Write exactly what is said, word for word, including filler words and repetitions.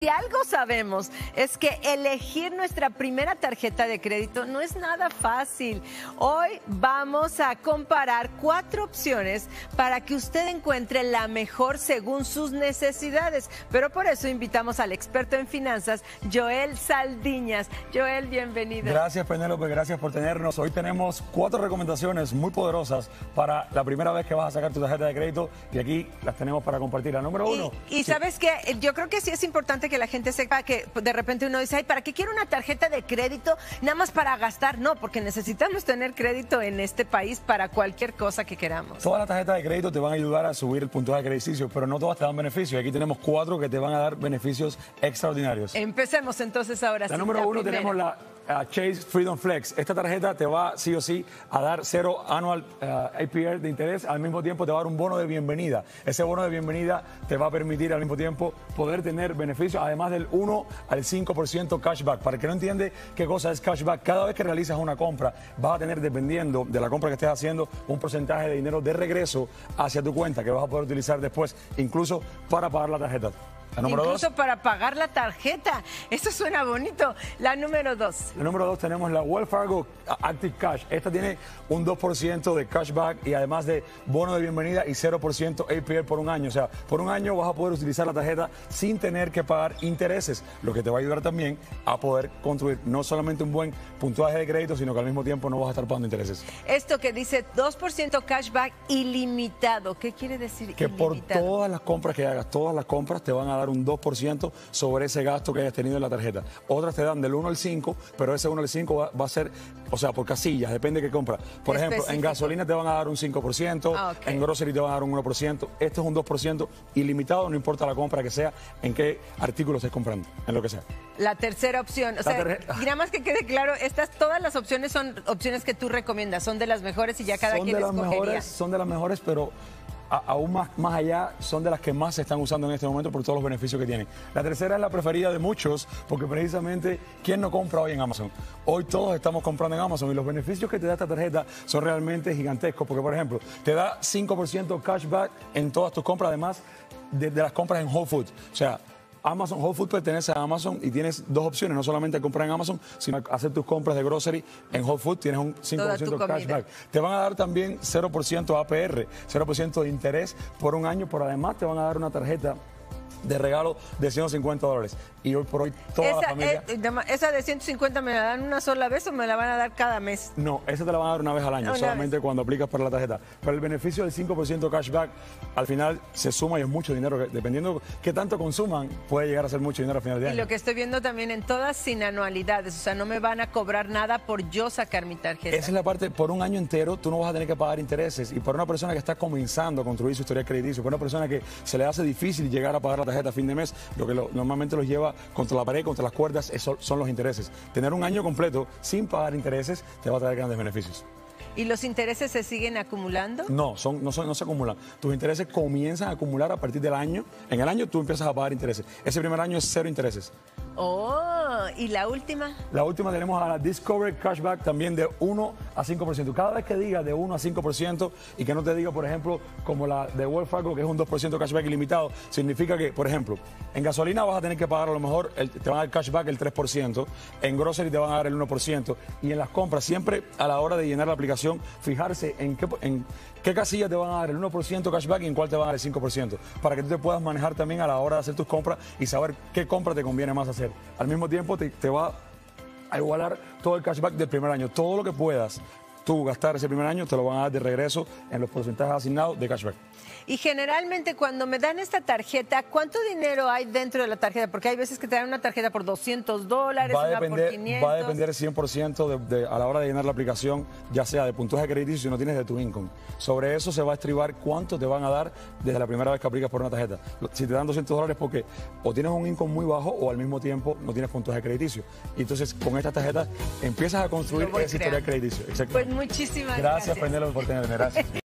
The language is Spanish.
Si algo sabemos es que elegir nuestra primera tarjeta de crédito no es nada fácil. Hoy vamos a comparar cuatro opciones para que usted encuentre la mejor según sus necesidades. Pero por eso invitamos al experto en finanzas, Joel Saldiñas. Joel, bienvenido. Gracias, Penélope, gracias por tenernos. Hoy tenemos cuatro recomendaciones muy poderosas para la primera vez que vas a sacar tu tarjeta de crédito y aquí las tenemos para compartir. La número uno. Y, y sí. ¿Sabes qué? Yo creo que sí es importante que la gente sepa que de repente uno dice, ay, ¿para qué quiero una tarjeta de crédito? Nada más para gastar. No, porque necesitamos tener crédito en este país para cualquier cosa que queramos. Todas las tarjetas de crédito te van a ayudar a subir el puntaje crediticio, pero no todas te dan beneficios. Aquí tenemos cuatro que te van a dar beneficios extraordinarios. Empecemos entonces ahora. La sí, número la uno primera. tenemos la uh, Chase Freedom Flex. Esta tarjeta te va sí o sí a dar cero anual uh, A P R de interés. Al mismo tiempo te va a dar un bono de bienvenida. Ese bono de bienvenida te va a permitir al mismo tiempo poder tener beneficios, además del uno al cinco por ciento cashback. Para el que no entiende qué cosa es cashback, cada vez que realizas una compra vas a tener, dependiendo de la compra que estés haciendo, un porcentaje de dinero de regreso hacia tu cuenta que vas a poder utilizar después, incluso para pagar la tarjeta. La número Incluso dos, para pagar la tarjeta. Eso suena bonito. La número dos. La número dos tenemos la Wells Fargo Active Cash. Esta tiene un dos por ciento de cashback y además de bono de bienvenida y cero por ciento A P R por un año. O sea, por un año vas a poder utilizar la tarjeta sin tener que pagar intereses, lo que te va a ayudar también a poder construir no solamente un buen puntuaje de crédito, sino que al mismo tiempo no vas a estar pagando intereses. Esto que dice dos por ciento cashback ilimitado. ¿Qué quiere decir Que ilimitado? por todas las compras que hagas, todas las compras te van a dar un dos por ciento sobre ese gasto que hayas tenido en la tarjeta. Otras te dan del uno al cinco, pero ese uno al cinco va, va a ser, o sea, por casillas, depende de qué compras. Por ejemplo, Específico. en gasolina te van a dar un cinco por ciento, Ah, okay. en grocery te van a dar un uno por ciento. Este es un dos por ciento ilimitado, no importa la compra que sea, en qué artículo estés comprando, en lo que sea. La tercera opción, o sea, tercera... y nada más que quede claro, estas, todas las opciones son opciones que tú recomiendas, son de las mejores y ya cada son quien de las escogería. mejores, son de las mejores, pero a, aún más, más allá son de las que más se están usando en este momento por todos los beneficios que tienen. La tercera es la preferida de muchos, porque precisamente, ¿quién no compra hoy en Amazon? Hoy todos estamos comprando en Amazon y los beneficios que te da esta tarjeta son realmente gigantescos, porque por ejemplo, te da cinco por ciento cashback en todas tus compras, además de, de las compras en Whole Foods. O sea, Amazon, Whole Foods pertenece a Amazon y tienes dos opciones, no solamente comprar en Amazon, sino hacer tus compras de grocery en Whole Foods, tienes un cinco por ciento cashback. Te van a dar también cero por ciento A P R, cero por ciento de interés por un año, pero además te van a dar una tarjeta de regalo de ciento cincuenta dólares. Y hoy por hoy toda esa, la familia... Eh, ¿Esa de ciento cincuenta me la dan una sola vez o me la van a dar cada mes? No, esa te la van a dar una vez al año, una solamente vez. Cuando aplicas para la tarjeta. Pero el beneficio del cinco por ciento cashback al final se suma y es mucho dinero. Que, dependiendo qué tanto consuman, puede llegar a ser mucho dinero al final de año. Y lo que estoy viendo también en todas sin anualidades, o sea, no me van a cobrar nada por yo sacar mi tarjeta. Esa es la parte, por un año entero tú no vas a tener que pagar intereses. Y para una persona que está comenzando a construir su historial crediticio, para una persona que se le hace difícil llegar a pagar la tarjeta a fin de mes, lo que lo, normalmente los lleva contra la pared, contra las cuerdas, eso son los intereses. Tener un año completo sin pagar intereses te va a traer grandes beneficios. ¿Y los intereses se siguen acumulando? No, son, no, son, no se acumulan. Tus intereses comienzan a acumular a partir del año. En el año tú empiezas a pagar intereses. Ese primer año es cero intereses. Oh, ¿y la última? La última tenemos a la Discover Cashback también de uno a cinco por ciento. Cada vez que diga de uno a cinco por ciento y que no te diga, por ejemplo, como la de Wells Fargo, que es un dos por ciento cashback ilimitado, significa que, por ejemplo, en gasolina vas a tener que pagar a lo mejor, el, te van a dar cashback el tres por ciento, en grocery te van a dar el uno por ciento y en las compras, siempre a la hora de llenar la aplicación, fijarse en qué, en qué casilla te van a dar el uno por ciento cashback y en cuál te van a dar el cinco por ciento, para que tú te puedas manejar también a la hora de hacer tus compras y saber qué compra te conviene más hacer. Al mismo tiempo te, te va a igualar todo el cashback del primer año. Todo lo que puedas tú gastar ese primer año te lo van a dar de regreso en los porcentajes asignados de cashback. Y generalmente cuando me dan esta tarjeta, ¿cuánto dinero hay dentro de la tarjeta? Porque hay veces que te dan una tarjeta por doscientos dólares, Va a una depender, por quinientos. va a depender cien por ciento de, de, a la hora de llenar la aplicación, ya sea de puntaje crediticio si no tienes de tu income. Sobre eso se va a estribar cuánto te van a dar desde la primera vez que aplicas por una tarjeta. Si te dan doscientos dólares porque o tienes un income muy bajo o al mismo tiempo no tienes puntaje crediticio. Y entonces con estas tarjetas empiezas a construir ese historial crediticio. Pues muchísimas gracias. gracias. Penélope, por tenerme. Gracias.